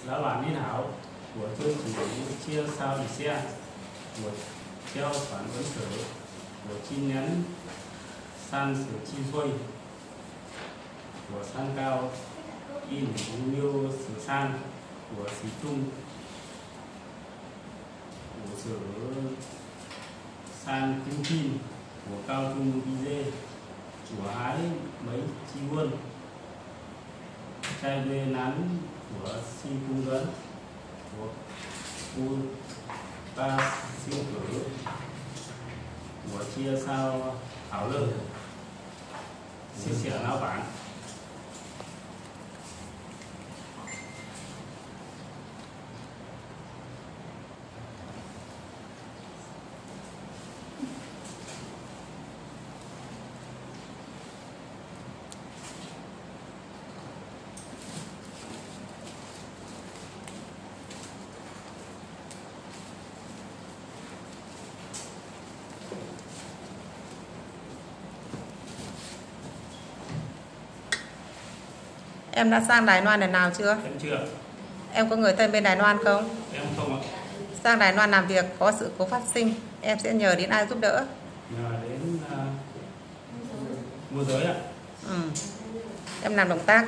Lão bản Liên Hảo của tôi chỉ chia sao thì xe của treo phản ứng xử của chi nhánh san sửa chi xuôi của san cao in miêu sử san của xí trung của sử san kinh kim của cao trung dê của ái mấy chi quân trai bê nán của si cung vấn của u ba siêu cử của chia sao thảo lương chia sẻ lão bản. Em đã sang Đài Loan lần nào chưa? Em chưa. Em có người thân bên Đài Loan không? Em không ạ. Sang Đài Loan làm việc có sự cố phát sinh, em sẽ nhờ đến ai giúp đỡ? Nhờ đến môi giới ạ. Em làm động tác.